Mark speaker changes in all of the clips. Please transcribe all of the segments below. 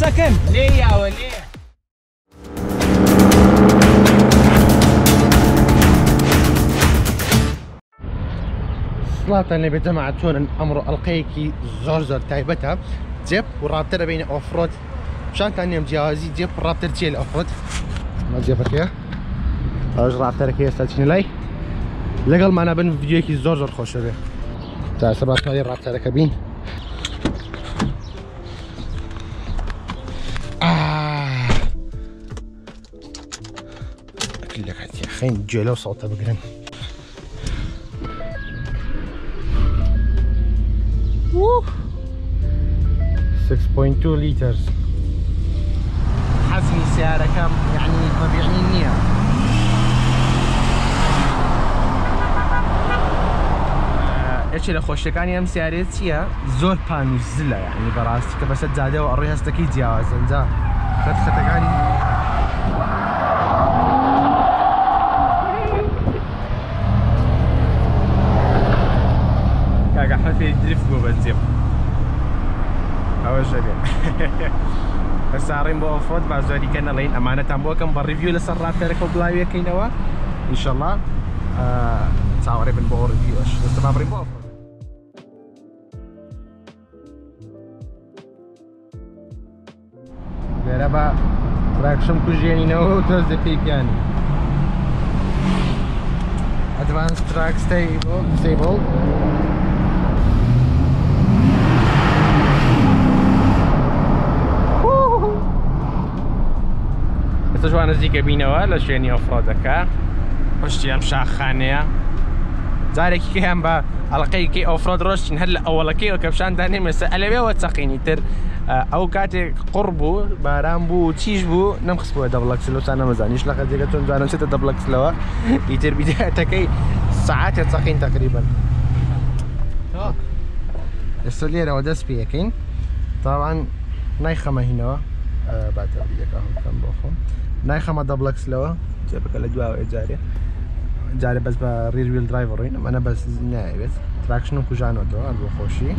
Speaker 1: سكن
Speaker 2: ليه يا وليه؟
Speaker 3: صلاة اللي بجماعتون أمر القيكي زور تايبتها جيب ورابطة بين أوفرود مشان تاني مجاوزي جيب رابطة تشيل أوفرود ما جيبك يا أوج رابطة لك يا استاذ لي لقل ما أنا بن فيديوكي زور خوش به تاع سبعة هذه رابطة لك بين أكل لك يا خين جيلو صوته بقرن 6.2 لتر حزمي سيارة كم يعني ما بيعني النية ايش اللي خوش كان يم سيارتي زور بان زلة يعني براستي بس تزاده واريها استكي جواز انزا فتختقاني كاك احمد في دريفت بو بنزيم اول شيء هسه عارين بو اوف رود بعد زودي كنا لين امانه تنبو كم بالريفيو لسرات تركوا بلاي كينوا ان شاء الله تصاوري بن بو ريفيو اش بس ما بري بو اوف رود غيربا تراكشن كوجيني نو توز دي يعني ادفانس تراك ستيبل شو أنا زيك بينوا لا شيني أفرادك وشتي أمشى خانية زارك كي هم با القي كي أفراد روش هلا أول كي وكبشان داني مسألة بيا وتسقيني تر أو كاتي قربو بارامبو تيجبو نمخسبو دبلكس لو سنة مزانيش لقد زيك تون زانا ستة دبلكس لوا يتر بدايتك ساعات تسقين تقريبا السوليرة ودس بيكين طبعا نايخمة هنا بعد أريدك كم بأخون نايخة دبلكس لوا جابك الأجواء جاري بس برير ويل درايفرين أنا بس ناي بس تراكشنو كوجانو دو أبو خوشي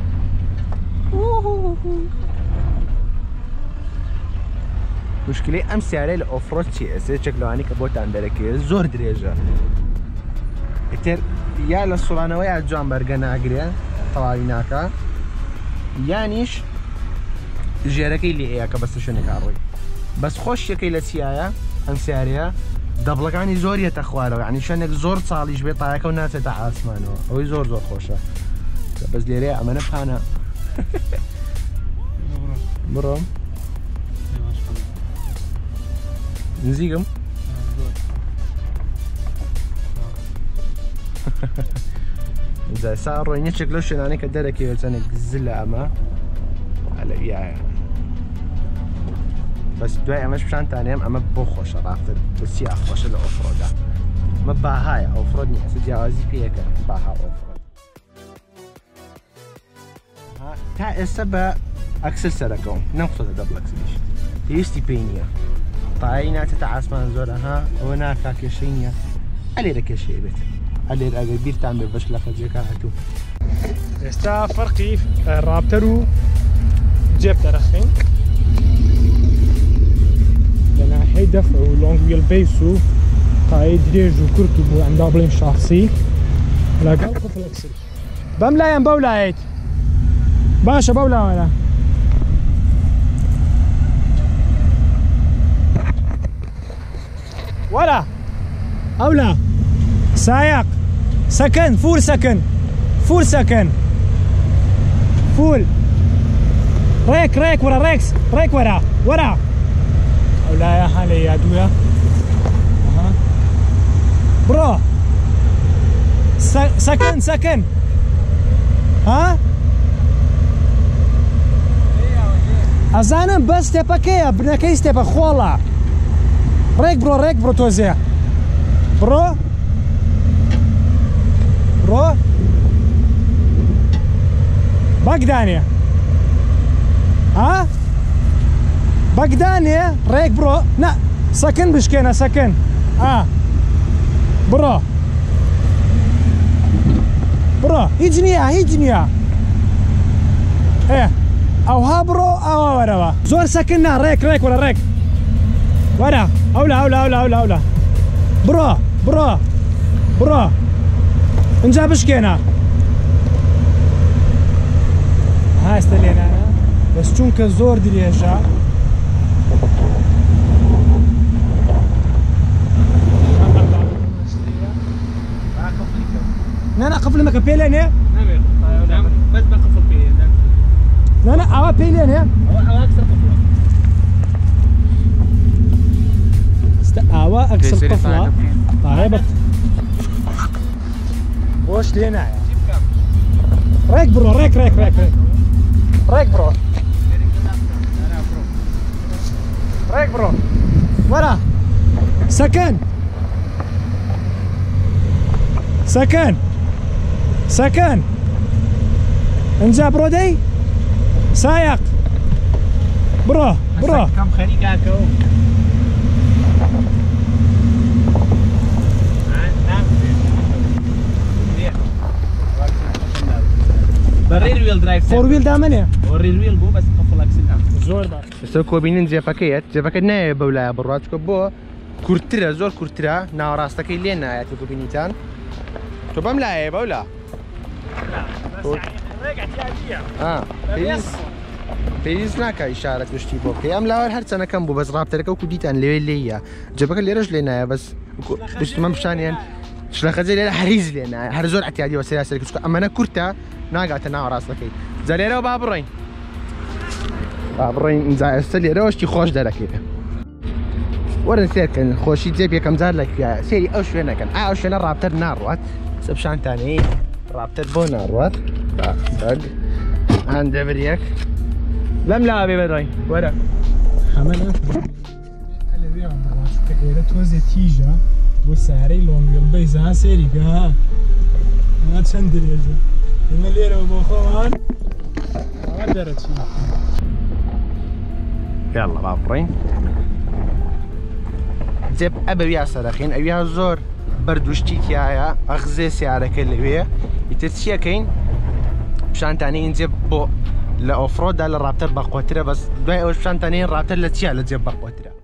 Speaker 3: مشكلة أم سيارة الأوفرود شيء شكله أني كبوت عندك زور دريجة إتر يا للصلانة ويا الجوان برجنا أجريا طبعا هناك يانيش جيركي اللي إياك بس شنو كاروي بس خوش شكي لسيايا أم سياريا دبلك عني زورية تخوارو يعني شنك زور صاليش بيطايك وناس تاع عاسمانو هو زور خوشة بس ليري أما نبحانا برو نزيقم إذا صاروا ينشك لوش أنا كدركي وتنك زلة أما على إياه بس دواي مش مشان تانيم أما بخوش رافض بس يا خوش الأوفرود ما باهاي أوفرود نحس جوازي بيك باها أوفرود ها تا السبب أكسل سرقون نقطة دبل أكسليش تيستي بينيا طاينا تتعاسمان زورا ها هناك كاشينيا علي لك شيء بيت علي الأجبير تعمل باش لقد جاكاتو
Speaker 1: استا فرقي رابترو جيب ترخين جناحي دفع ولونج ويل بيسو طاي دريج وكرتبو عند دابلين شخصي لا قال قفل اكسل بملا ين بولايت باشا بولا ولا ولا أولا سايق سكن فول سكن فول سكن فول ريك ورا ريكس ريك ورا أولا يا حالي يا دويا برو سكن ها أزانا بس تبا كيا بنكيس تبا خولا ريك برو توزيع برو باقدانيا ها باقدانيا ريك برو نا سكن بشكينا سكن برو يجنيا ايه او هابرو او ورا زور سكننا ريك ولا ريك ورا اولا برو انجا بشكينا ها استلينا بس چونك زور دريجة لا قفل لك بيلين
Speaker 3: بس بقفل بيلين
Speaker 1: لا اوا بيلين
Speaker 3: او اكثر قفله
Speaker 1: اوا اكثر قفله طيب وش لينا ريك برو ريك برو ريك برو ورا سكن انجا برو دي سايق برو
Speaker 3: كم خريقاكو برير ويل درايف
Speaker 1: فور ويل دامنه
Speaker 3: ورير ويل بو بس قفل اكسل
Speaker 1: زور با
Speaker 3: سوكو بينين جيفاكيت نه بولا براتكو بو كورترا زور كورترا نا راستكي لينا يا تو بينيتان تو بملا بولا
Speaker 1: بس يعني رجعت
Speaker 3: بيز ناكا إشارة وشتي بوكي أم لا هر سنة كم بو بس رابطة لك وكوديتان ليا جبك اللي رجلنا بس بس ما مشانين شلون خزي لينا حريز لينا هر زور اعتيادي وسلاسل كسكو أما أنا كورتا ناقات أنا راسك زليرة وبابرين نزاع السليرة وشتي خوش دارك ورن سير كان خوشي جيب كم زار لك يا سيري أوش وين كان أوش وين رابطة ناروات سبشان تاني رابطة بو ناروات صدق عند بريك لم لا أبي بدري ورا
Speaker 1: حملات هلا بيعم راسك كده توزي تيجا بوساري لونج البيزا سيري كا ما تشندري يا جو المليرة وبوخوان ما درت شيء
Speaker 3: يلا بابرين جيب أبي يا صراخين أبي هالزور بردوشتي كيايا أغزي سيارة كلوية يتسيا كين بشان تاني نجيب بو لأوفرود على الرابطة بقوترة بس دوي أوش بشان تاني الرابطة لتشيا لتجيب بقوترة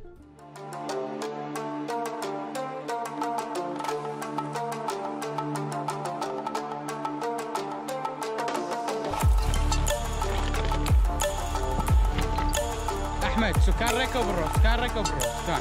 Speaker 2: أحمد سكان ركب برو سكان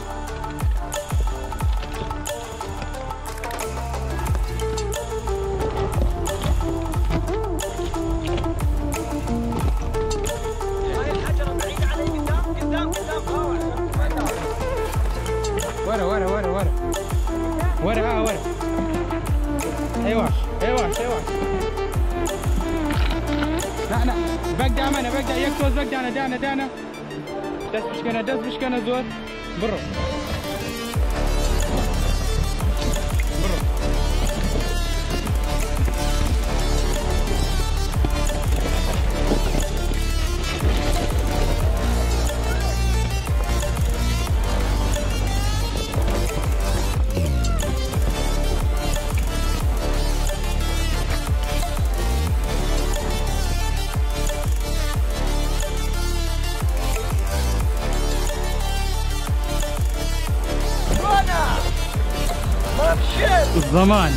Speaker 2: ورا ايواش لا بقدر انا يكتوز بقدر دانا دس بشكنا زور برو الضمان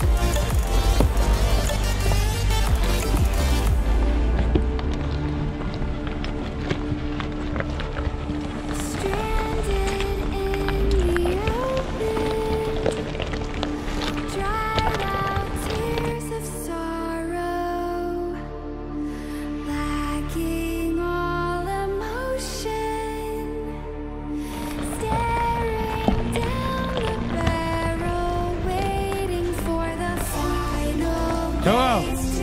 Speaker 2: تمام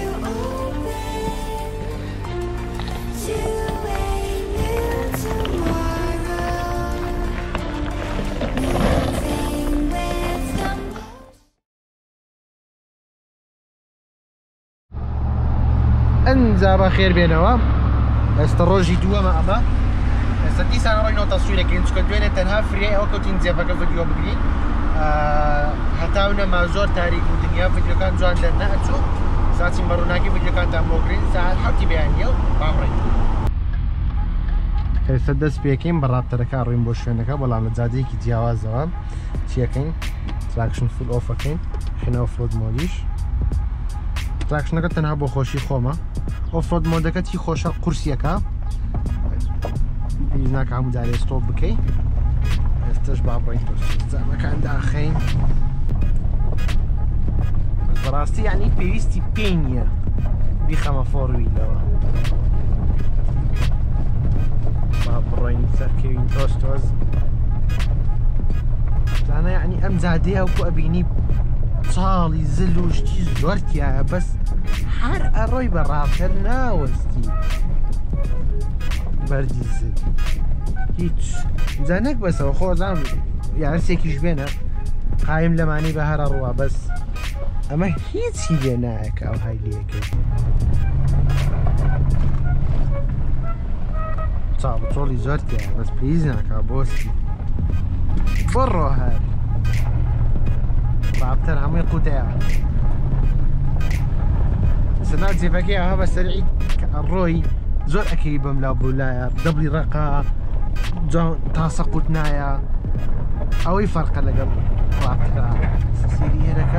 Speaker 3: انزا بخير بينوا استروجي دوا ما ابا استدي سان روينو تصويرك انت كنت وين تنها فري او كنت نزي فك فيديو بقري هتاونا ما زور تاريخ الدنيا فيديو كان جوان لنا اتشو ساعتي مروناكي فيديو كان تام بوكرين ساعه حطي بيانيو بامري ئێستا دەست پێکەین بە ڕابتەرەکە ڕوین بۆ شوێنەکە بەڵام لە جادەیەکی جیاوازەوە چیەکەین تراکشن فول ئۆفەکەین خینە ئۆفرۆد مۆدیش تراکشنەکە تەنها بۆ خۆشی خۆمە ئۆفرۆد مۆدەکە چی خۆشە قورسیەکە پێویست ناکە هەموو جارێ ستۆپ بکەین ئێستش با بڕین جامەکان داخەین بەڕاستی یعنی پێویستی پێی نییە بیخەمە فۆڕویلەوە با بڕۆین سەرکەوین تۆز زانە یعنی ئەم جادەیە وەکو ئەبینی چاڵی زل و شتی زۆر تایە بەس هەر ئەڕۆی بە ڕابتر ناوەستی بەردی زل هیچ جانەک بەسەوە خۆزان یارسێکیش بێنە قایم لەمانی بە هەرە ڕوە بەس ئەمە هیچی لێ نایەکە ئەو هایلیەکەی چاڵ چۆڵی زۆر تایە بەس پێویست ناکە بۆستی بڕۆ هەر ڕابتر هەمووی قوتەیە سەدا جێبەکەی ئەها بە سەرعی ڕۆی زۆر ئەکەی بەم لا بولایە دەبڵی ڕقا تاسە قوت نایە ئەوەی فەرقە لەگەڵ ڕابترا سیری هێرەکە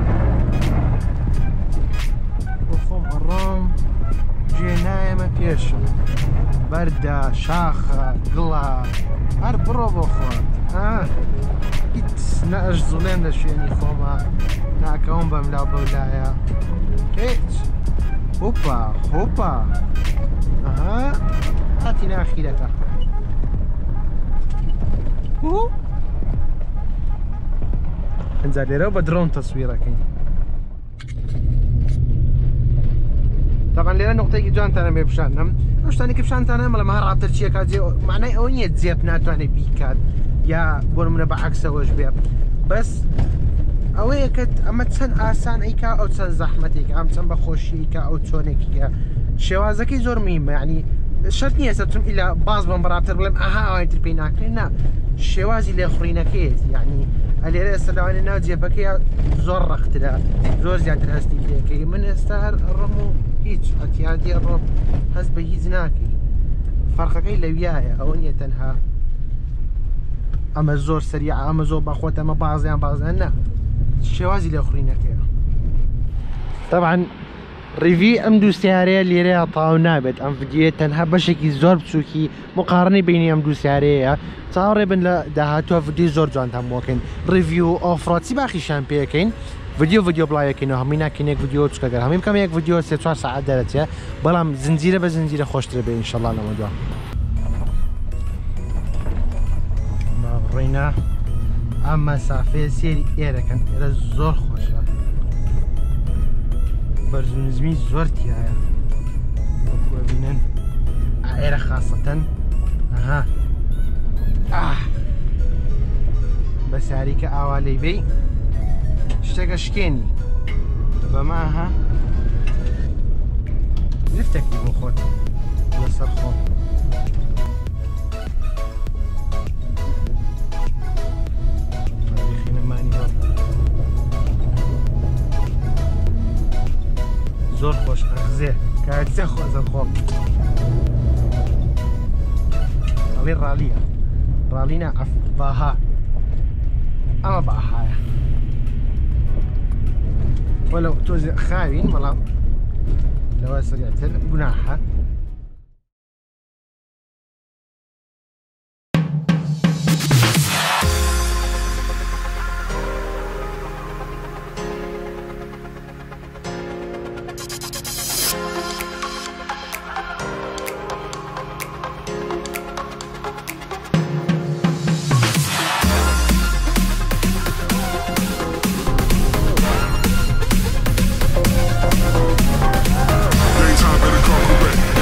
Speaker 3: بۆ خۆم ئەڕۆم گوێ نایەمە پێشم بەردە شاخە گڵە هەر بڕۆ بۆ خۆت هیچ نەئەش زوڵێن لە شوێنی خۆمە ناکەوم بەم لا بەولایە هیچ هۆپا هۆپا ئەها هاتی ناخیرەکە ئەنجا لێرە بە درۆن تەسویرەکەین طبعا لێرە نقطەیەکی جوانتانە بێ بشانم ئەو شتانی کە پیشانتانە مەڵە مە ڕابتر چیەکە معنای ئەوە نییە جێب ناتوانێت بیکات یا بۆ منە بە عەکسەوەش بێ بەس ئەوەیە کە ئەمە چەند ئاسان ئەیکا ئەو چەند زەحمەتێکە ئەم چەند بەخۆشییکە ئەو چۆنێکیکە شێوازەکەی زۆر میمە یعنی شەرت نییە سەتم ئیلا باز بم بەڕابتر بڵێم ئەها ئەوەی پێی ناکرێن نا شێوازی لێخڕینەکەیەتی یعنی ئەلێرە ئێستا لەوانێ ناو جێبەکەی زۆر ڕەخترە زۆر زیاتر هەستی لێکەی من ئێستا هەر ڕم و هیچ ئەتیادی ڕۆ هەست بە هیچ ناکەی فەرقەکەی لەویایە ئەوە نییە تەنها ئەمە زۆر سەریع ئەمە زۆر بەخۆت ئەمە بازیان نا شێوازی لێخڕینەکەیە طبعا ڕیڤی ئەم دوو سیارەیە لێرەیە تاو نابێت ئەم ڤیدیۆ تەنها بەشێکی زۆر بچووکی مقارنەی بینی ئەم دوو سیارەیە چاوەڕێ بن لە داهاتووە ڤیدیۆ زۆر جوانتان بۆکەین ڕیڤیو ئۆفڕۆدی باخیشان پێەکەین ڤیدیۆ بڵایەکەینەوە هەمووی ناکەین یەک ڤیدیۆ چکەگەر هەمووی بکەم یەک ڤیدیۆ 3-4 ساعت دەرەچێت بەڵام زنجیرە بە زنجیرە خۆشترە بێ ئینشەڵڵا لەمە دووە ڕێینە ئەم مەسافەیە سێری ئێرەکەن ئێرە زۆر خۆشە بەرزونزمی زۆر تایە ببینن ئێرە خاستەن ئەها بە ساریکە ئاوا لەی بێ شتێکە شکێنی بەماها لفتێکی بۆ خۆت لەسەر خۆم زۆر خۆش ئەغزێ کاتێ خۆزە خۆم ئەڵێ ڕالیە ڕالینە باها ئەمە باهایە وەلو تۆزێ خاوین بەڵام لەوە سەریعتر گوناحە
Speaker 4: Daytime better call me back.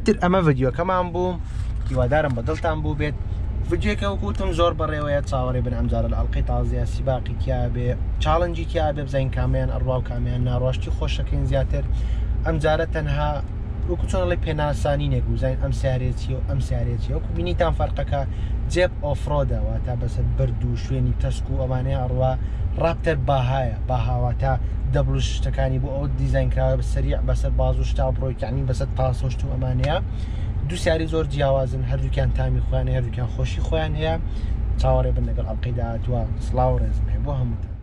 Speaker 3: ئیتر ئەمە ڤیددیۆ کەمان بوو هیوادارم بە دڵتان بوو بێت ڤیددیۆکە وەکوتم زۆر بەڕێوەیە چاوەڕێ بن ئەمجارە لە ئەڵلقەی تازیە سیباقی تیا بێ چاڵنجی تیا بێ بزین کامیان ئەڕوا و کامیان ناڕۆشتی خۆشەکەین زیاتر ئەمجارە تەنها وەکو چۆنڵی پێناسانینێک بزین ئەم سیارێتی و ئەم سیارێتی وەکو بینیتان فەرقەکە جێب ئۆفرۆدەوە تا بەسەر بەرد و شوێنی تەسک و ئەوانەیە ئەڕوا ڕابتر باهایە باهاواتە دەبل شتەکانی بۆ ئەو دیزاینکراوە سەریع بەسەر باز و شتا بڕۆیکانی بەسەر تاسۆشت و ئەمانەیە دوو سیاری زۆر جیاوازن هەردووکیان تامی خۆیان هەردووکیان خۆشی خۆیان هەیە چاوەڕێ بن لەگەڵ ئەڵلقەی داهاتوە سڵاو و ڕێزم هەیە بۆ هەمووتان